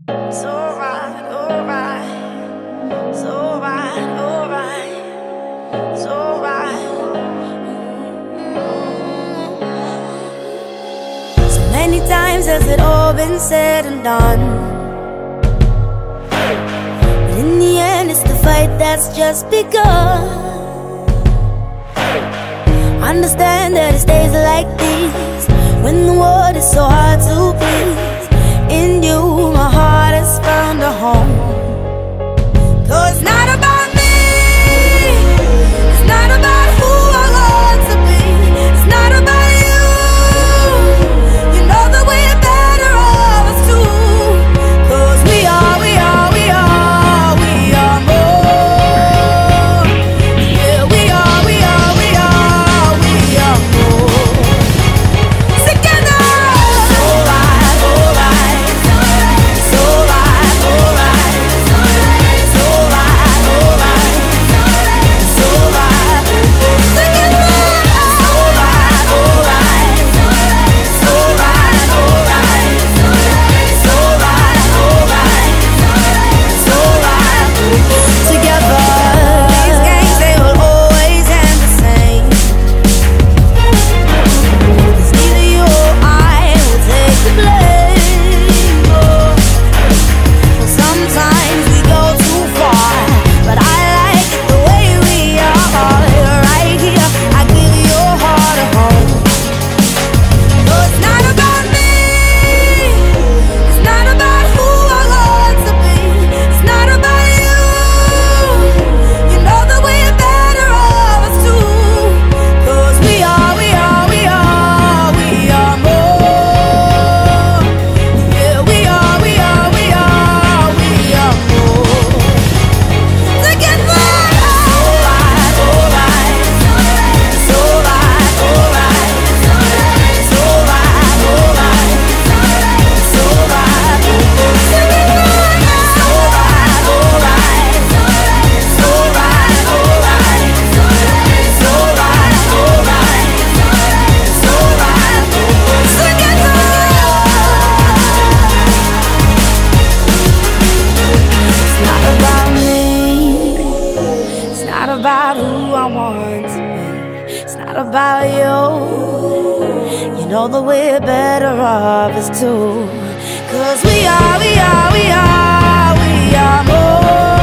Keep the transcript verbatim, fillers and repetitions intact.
It's alright, alright. It's alright, alright. It's alright. So many times has it all been said and done, but in the end it's the fight that's just begun. Understand that it's days like these when the world is so hard to please. In you my heart has found a home. 'Cause it's not about me, it's not about who I want to be, it's not about you. You know that we're better off as two. 'Cause we are, we are, we are, we are more. Yeah, we are, we are, we are, we are more. Together. It's alright, alright. It's alright, alright. It's alright, alright. It's alright. Together. It's alright, alright. It's alright, alright. It's alright, alright. It's alright. Together. These games, they will always end the same. 'Cause neither you or I will take the blame. Oh. Well, sometimes we go too far, but I like it the way we are. Right here, I give your heart a home. No, it's not about me, it's not about who I want to be, it's not about you. You know that we're better off as two. 'Cause we are, we are, we are, we are more. Yeah, we are, we are, we are, we are more. Together. It's alright, alright. It's alright, alright. It's alright, alright. It's alright. Together. It's alright, alright. It's alright, alright. It's alright, alright. It's alright. Together. It's not about me, it's not about who I want to be, it's not about you. You know that we're better off as two. 'Cause we are, we are, we are, we are more.